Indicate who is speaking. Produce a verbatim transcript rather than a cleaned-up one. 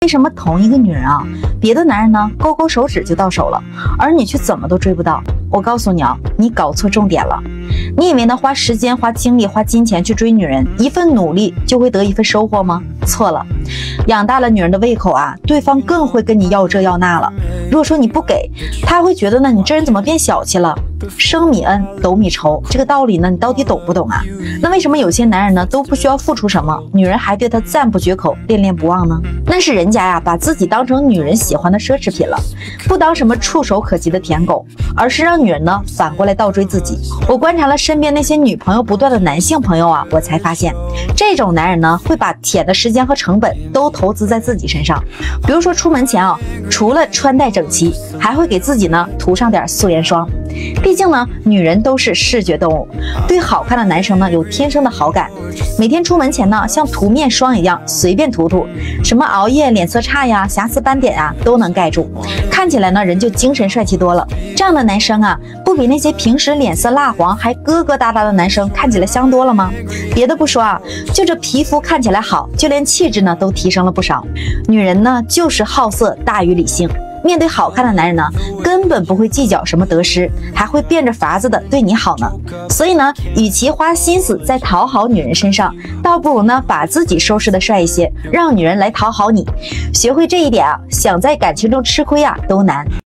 Speaker 1: 为什么同一个女人啊，别的男人呢勾勾手指就到手了，而你却怎么都追不到？我告诉你啊，你搞错重点了。你以为呢花时间、花精力、花金钱去追女人，一份努力就会得一份收获吗？错了，养大了女人的胃口啊，对方更会跟你要这要那了。如果说你不给，他会觉得呢你这人怎么变小气了？升米恩，斗米仇，这个道理呢你到底懂不懂啊？那为什么有些男人呢都不需要付出什么，女人还对他赞不绝口、恋恋不忘呢？那是人家呀把自己当成女人喜欢的奢侈品了，不当什么触手可及的舔狗，而是让女人呢反过来倒追自己。我观察了身边那些女朋友不断的男性朋友啊，我才发现这种男人呢会把舔的时间和成本都投资在自己身上。比如说出门前啊，除了穿戴整齐，还会给自己呢涂上点素颜霜。毕竟呢，女人都是视觉动物，对好看的男生呢有天生的好感。每天出门前呢，像涂面霜一样随便涂涂，什么熬夜、脸色差呀、瑕疵斑点啊都能盖住，看起来呢人就精神帅气多了。这样的男生啊，不比那些平时脸色蜡黄还疙疙瘩瘩的男生看起来香多了吗？别的不说啊，就这皮肤看起来好，就连气质呢都提升了不少。女人呢就是好色大于理性。面对好看的男人呢，根本不会计较什么得失，还会变着法子的对你好呢。所以呢，与其花心思在讨好女人身上，倒不如呢把自己收拾的帅一些，让女人来讨好你。学会这一点啊，想在感情中吃亏啊都难。